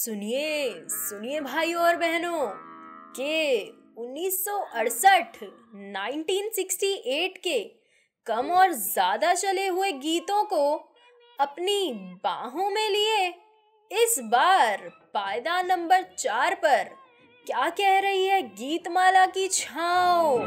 सुनिए सुनिए भाइयों और बहनों के 1968 1968 के कम और ज्यादा चले हुए गीतों को अपनी बाहों में लिए इस बार पायदान नंबर 4 पर क्या कह रही है गीतमाला की छाँव।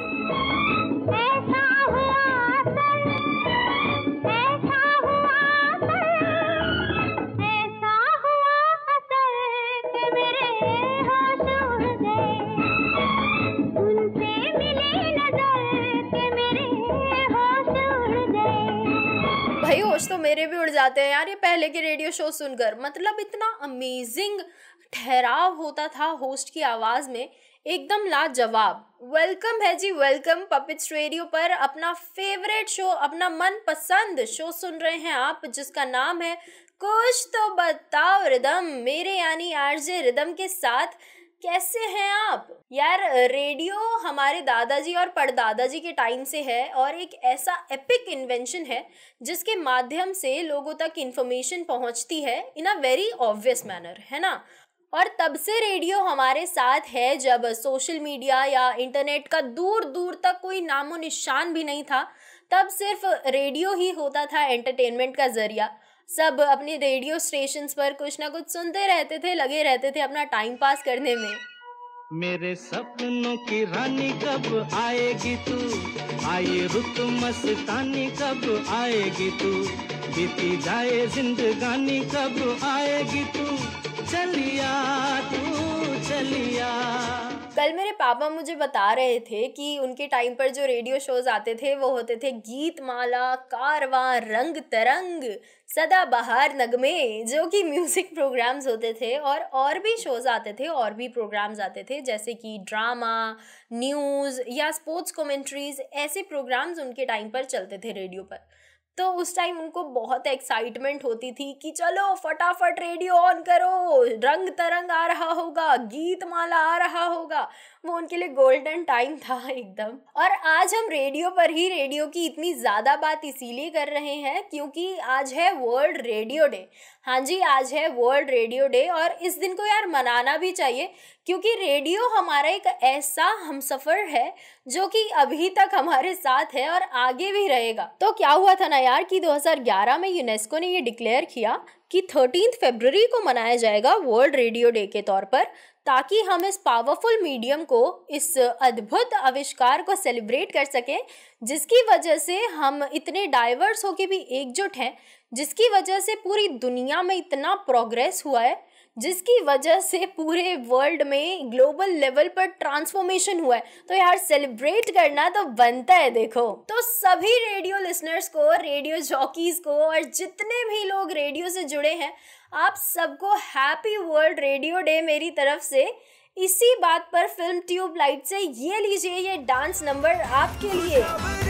भाई होश तो मेरे भी उड़ जाते हैं यार ये पहले के रेडियो शो सुनकर। मतलब इतना अमेजिंग ठहराव होता था होस्ट की आवाज में, एकदम लाजवाब। वेलकम है जी, वेलकम पपिट्स रेडियो पर अपना फेवरेट शो, अपना मनपसंद शो सुन रहे हैं आप, जिसका नाम है कुछ तो बताओ रिदम, मेरे यानी आरजे रिदम के साथ। कैसे हैं आप यार? रेडियो हमारे दादाजी और परदादाजी के टाइम से है और एक ऐसा एपिक इन्वेंशन है जिसके माध्यम से लोगों तक इंफॉर्मेशन पहुंचती है in a very obvious manner, है ना। और तब से रेडियो हमारे साथ है जब सोशल मीडिया या इंटरनेट का दूर दूर तक कोई नामो निशान भी नहीं था। तब सिर्फ रेडियो ही होता था एंटरटेनमेंट का जरिया। सब अपने रेडियो स्टेशंस पर कुछ ना कुछ सुनते रहते थे, लगे रहते थे अपना टाइम पास करने में। मेरे सपनों की रानी कब आएगी तू, आए रुत मस्तानी कब आएगी तू, बीती जाए जिंदगानी कब आएगी तू, चलिया तू चलिया। कल मेरे पापा मुझे बता रहे थे कि उनके टाइम पर जो रेडियो शोज आते थे वो होते थे गीतमाला, कारवां, रंग तरंग, सदाबहार नगमे, जो कि म्यूजिक प्रोग्राम्स होते थे। और भी शोज आते थे, और भी प्रोग्राम्स आते थे, जैसे कि ड्रामा, न्यूज़ या स्पोर्ट्स कमेंट्रीज। ऐसे प्रोग्राम्स उनके टाइम पर चलते थे रेडियो पर। तो उस टाइम उनको बहुत एक्साइटमेंट होती थी कि चलो फटाफट रेडियो ऑन करो, रंग तरंग आ रहा होगा, गीतमाला आ रहा होगा। वो उनके लिए गोल्डन टाइम था एकदम। और आज हम रेडियो पर ही रेडियो की इतनी ज़्यादा बात इसीलिए कर रहे हैं क्योंकि आज है वर्ल्ड रेडियो डे। हाँ जी, आज है वर्ल्ड रेडियो डे और इस दिन को यार मनाना भी चाहिए क्योंकि रेडियो हमारा एक ऐसा हमसफ़र है जो कि अभी तक हमारे साथ है और आगे भी रहेगा। तो क्या हुआ था ना यार कि 2011 में यूनेस्को ने ये डिक्लेयर किया कि 13 फरवरी को मनाया जाएगा वर्ल्ड रेडियो डे के तौर पर, ताकि हम इस पावरफुल मीडियम को, इस अद्भुत आविष्कार को सेलिब्रेट कर सकें, जिसकी वजह से हम इतने डाइवर्स होके भी एकजुट हैं, जिसकी वजह से पूरी दुनिया में इतना प्रोग्रेस हुआ है, जिसकी वजह से पूरे वर्ल्ड में ग्लोबल लेवल पर ट्रांसफॉर्मेशन हुआ है। तो यार सेलिब्रेट करना तो बनता है। देखो, तो सभी रेडियो लिसनर्स को, रेडियो जॉकीज को और जितने भी लोग रेडियो से जुड़े हैं, आप सबको हैप्पी वर्ल्ड रेडियो डे मेरी तरफ से। इसी बात पर फिल्म ट्यूब लाइट से ये लीजिए ये डांस नंबर आपके लिए।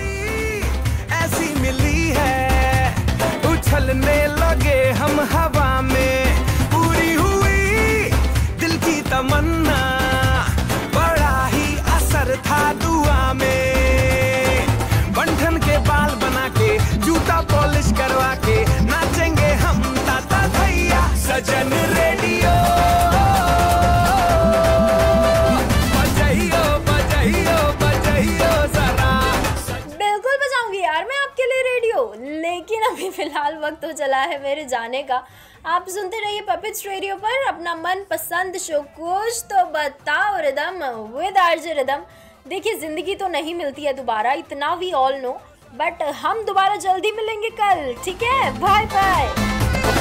ऐसी मिली है उछलने लगे हम हवा में, पूरी हुई दिल की तमन्ना, बड़ा ही असर था दुआ में। बंधन के बाल बना के, जूता पॉलिश करवा के, नाचेंगे हम ताता भैया सजन रेडियो। बजाइयो बजाइयो बजाइयो जरा। बिल्कुल बजाऊंगी यार मैं आपके लिए रेडियो, लेकिन अभी फिलहाल वक्त तो चला है मेरे जाने का। आप सुनते रहिए पपिट्स रेडियो पर अपना मनपसंद शो कुछ तो बताओ रिदम विद आरजे रिदम। देखिए, जिंदगी तो नहीं मिलती है दोबारा, इतना वी ऑल नो, बट हम दोबारा जल्दी मिलेंगे कल, ठीक है? Bye bye.